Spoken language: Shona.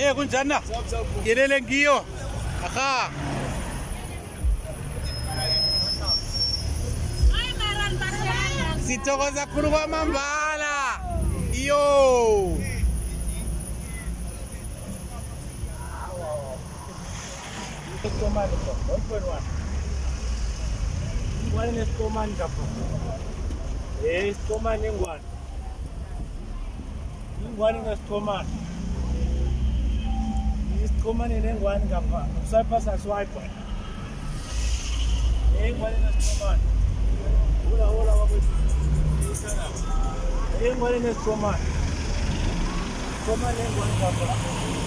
kunjani na? Yelele ngiyo. Aha. Sithokoza khulu kwamambala. Yo. Ingwane nesikomani kapho. Isikomani ingwane. Ingwane nesikomani. Isikomani nengwane kapha. Swipe swipe. Ingwane nesikomani. Hola wakwethu. Ingwane nesikomani. Komani ingwane kapha.